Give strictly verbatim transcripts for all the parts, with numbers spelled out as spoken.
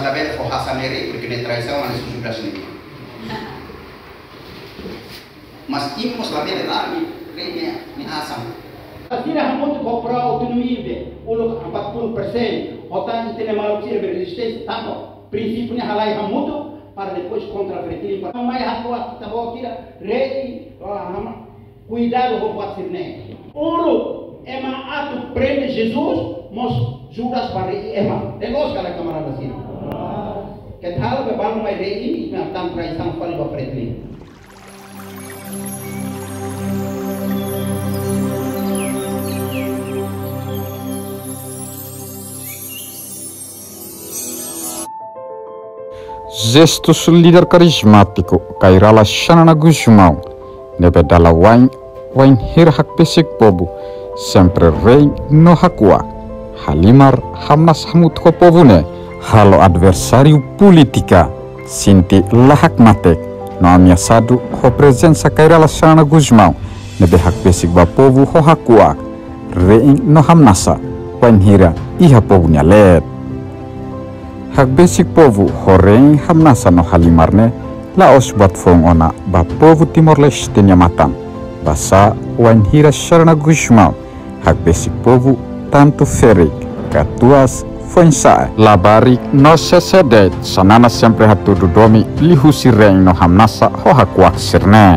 la bella forraça nere, porque ne traição a nesses judas nele. Mas imos la bella lá, ni reina, ni asam. Sira hamut kopra autonomia, uluk empat puluh persen, otan itene malu sira beresistência, tanto princípio halai hamuto para depois contra fertilidade. Para mais aqua kita bawa tira rei, cuidado com o sirne. Ulu ema atu prende Jesus, mos Judas pare ema. Tengok sekali camarada sini. Ketal bebal mai rei ini ngatang traição fali ba fertilidade. Gestos líder carismático Kairala Xanana Gusmão nebe dala wain wain hir hak pesik pobu sempre rei no hakua halimar hamnas hamut ko povune halo adversário politika sinti lahak matek no amia sadu ho presença Kairala Xanana Gusmão nebe hak pesik ba povu ho hakua rei no hamnasa wain hira iha povunya let hak basic povu horeng hamnasa no halimarne laos buat fong ona ba povu Timor Leste nyamatan basa wan hira Xanana Gusmão hak basic povu tanto ferik katuas fonsa labarik no sesedet sanana sempre hatudu domi lihusi reng no hamnasa ho hakuak sirne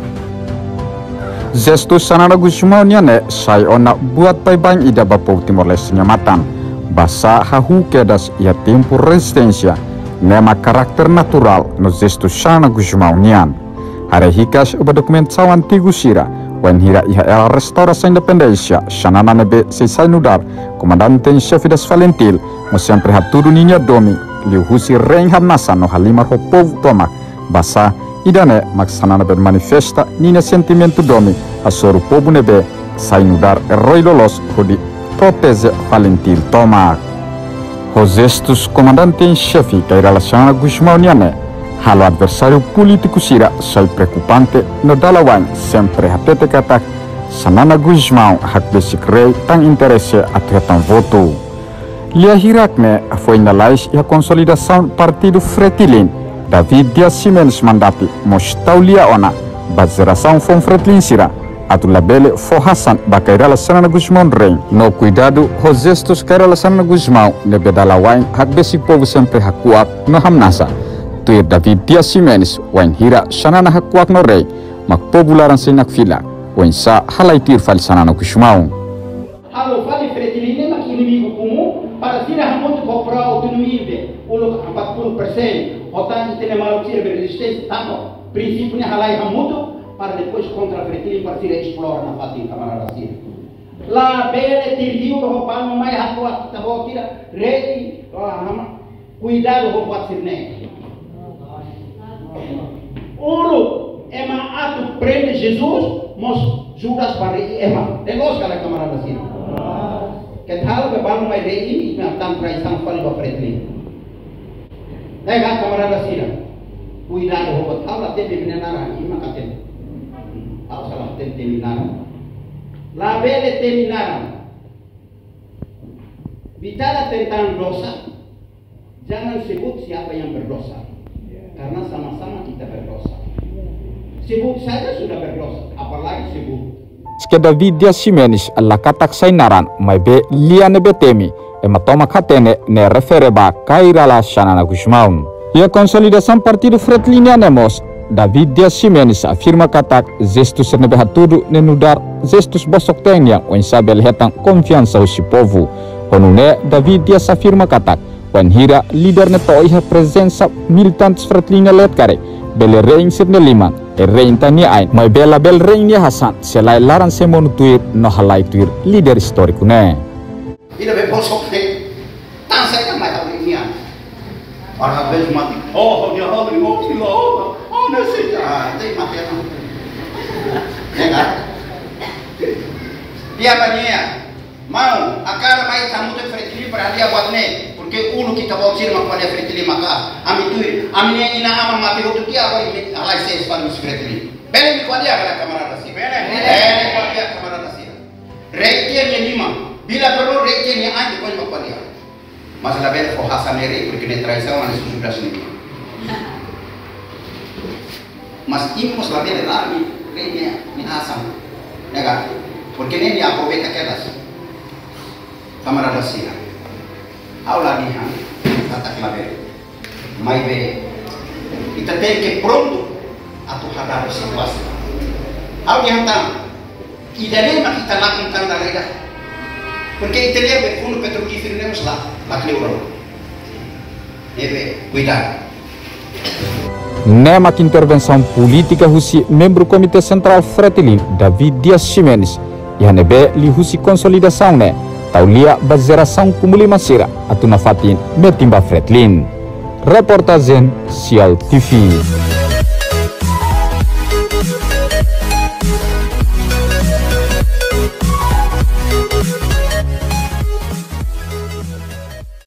gesto Xanana Gusmão nyane sai ona buat pai bang ida ba povu Timor Leste nyamatan basa hahu kedas ia tempo resistência nema karakter natural no gesto Xanana Gusmão nian hare hikas uba dokumentação antigo sira wan hira iha ela restauração independência Xanana nebe seisai nudar comandante chefe das Valentil mo sempre hatudu ninya domi liu husi reng hamnasa no halimar ho povo tomak basa idane mak Xanana ben manifesta ninya sentimento domi asoru povo nebe sai nudar erroi lolos hodi protege Valentil tomak ho gestos comandante em chefe Kairala Xanana Gusmão niane halo adversário político sira sai preocupante no dalawan sempre hatete katak Xanana Gusmão hak basic rei tang interesse atau tang voto lia hirakne foi na lais e a consolidação partido Fretilin David Dias Ximenes mandati mostau lia ona bazeração fom Fretilin sira atu labele fo Hasan ba Kairala Xanana Gusmão rei no cuidado ho gestos Kairala Xanana Gusmão ne bedala wain hak basic povo sempre hakuak no hamnasa tuir David Dias Ximenes wain hira Xanana hakuak no rei mak povo laran sinak fila wain sa halai tir fal Xanana Gusmão Halo fali Fretilin mak inimigo comum para sira hamut kopra autonomia uluk empat puluh persen otan itene malu sira beresistência tanto princípio halai hamuto para depois contra Fretilin para se explorar na fatia camarada sira. Lá bele tirliu do roubar no mais aqua kita bawa tira rei cuidado com o sirne. Ulu ema atu prende Jesus mos Judas pare ema. Tengok sekali camarada sira. Ketal bebal mai rei ini ngatang traição fali ba Fretilin. Tengok camarada sira. Cuidado com o tabla tebe menara ima katen. Aku salah terminaram. La belle terminaram. Bicara tentang dosa, jangan sebut siapa yang berdosa, karena sama-sama kita berdosa. Sebut saja sudah berdosa, apalagi sebut. Ske David Dias Ximenes alla katak sainaran mai be liane betemi ematoma katene ne refere ba Kairala Xanana Gusmão. Ia consolidação partido Fretilin nemos David Dias Ximenes afirma katak gestus nebe hatudu nenudar gestus bosok tengnya wen sabel hetang konfiansa usi povo honune David Dias afirma katak wen hira lider ne to iha presensa militantes Fretilin let kare bele reing sirne lima e reing tani ain mai bela bel reing ni Hasan selai laran semonu tuir no halai tuir lider historiku ne ida be bosok te tan sai kan mai tawnya orang bel mati oh dia habri oh sila oh nasi ah itu mati apa ya kan dia bania mau akar mai tamu te Fretilin para dia buat ne porque uno kita bawa sir mak pada Fretilin maka ami tu ami yang ina ama mati hotu kia apa ini alai ses para Fretilin bele mi kuadia kala camarada si bele bele kuadia camarada si reikia ni lima bila perlu reikia ni anje kau mak kuadia Mas la bela for raça nere, porque nem traição, mas isso subra assim. Mas imos la bela lá, me nem me raça, nega, porque nem me aproveita aquelas camaradas assim. Aula de han, kata clave, mas be, kita tem que pronto a tu hadar situasi. Aula de han tam, idealnya kita lakukan dalam porque entender o fundo petrolífero nemos lá, lá na Europa. Deve cuidar. Nemak intervenção política husi membro Comitê Central Fretilin, David Dias Ximenes, e hanebe li husi consolidação ne, taulia bazeração kumuli masira, atuna fatin metimba Fretilin. Reportagem Sial T V.